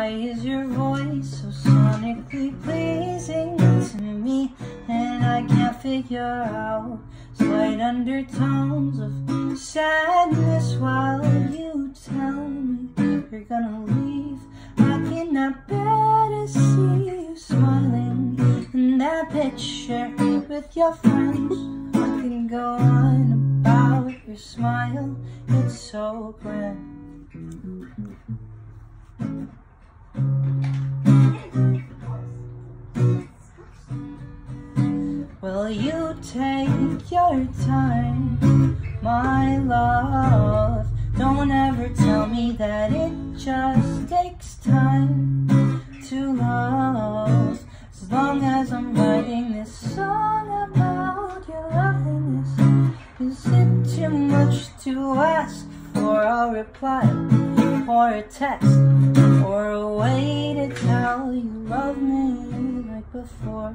Why is your voice so sonically pleasing to me? And I can't figure out slight undertones of sadness while you tell me you're gonna leave. I cannot bear to see you smiling in that picture with your friends. I can go on about your smile, it's so grand. Will you take your time, my love? Don't ever tell me that it just takes time to love. As long as I'm writing this song about your loveliness, is it too much to ask for a reply, or a text, or a way to tell you love me like before?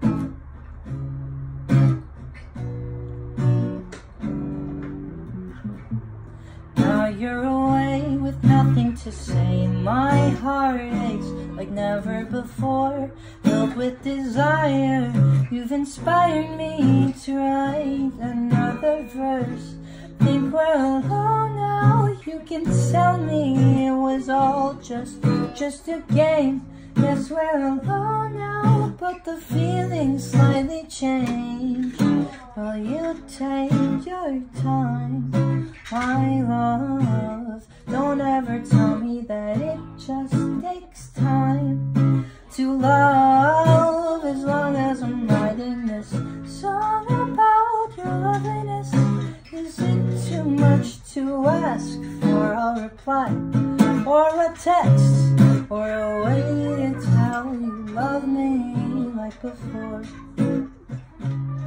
Now you're away with nothing to say. My heart aches like never before. Filled with desire, you've inspired me to write another verse. Think we're alone now, you can tell me it was all just a game. Yes, we're alone now, but the feelings slightly change. Will you take your time, my love? Don't ever tell me that it just takes time to love. As long as I'm writing this song about your loveliness, is it too much to ask for a reply, or a text, or a way to tell you love me like before?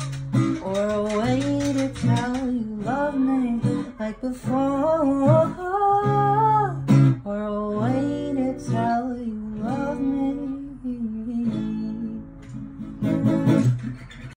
Or a way to tell you love me like before.